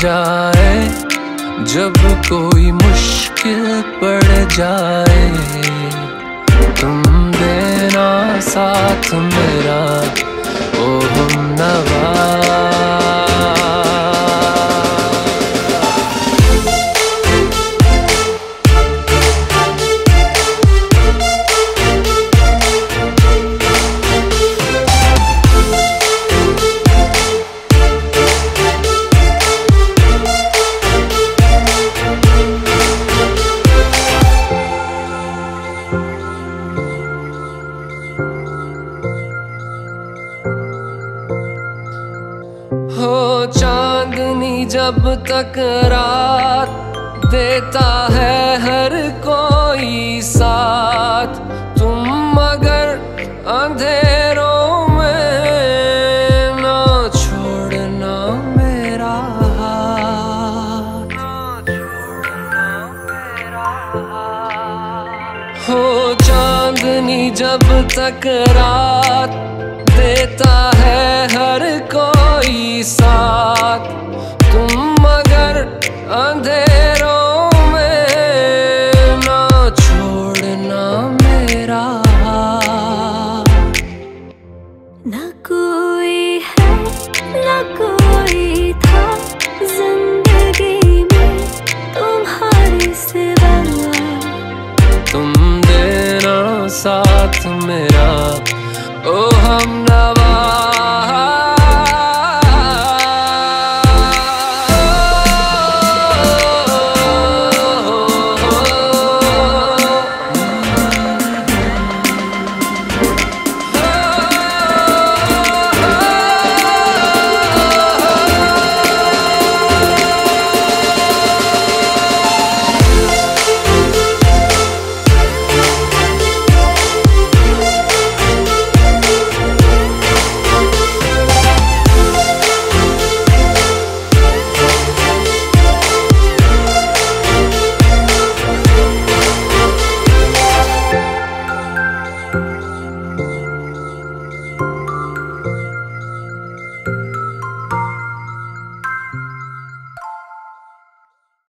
जाए, जब कोई मुश्किल पड़ जाए, तुम देना साथ मेरा ओ हमनवा। हो चांदनी जब तक रात देता है हर कोई साथ, तुम मगर अंधेरों में ना छोड़ना मेरा हाथ। हो चांदनी जब तक रात देता है हर कोई साथ, तुम मगर अंधेरों में ना छोड़ना मेरा हाथ। ना कोई है ना कोई था जिंदगी में तुम्हारे सिवा, तुम देना साथ मेरा ओ हमनवा।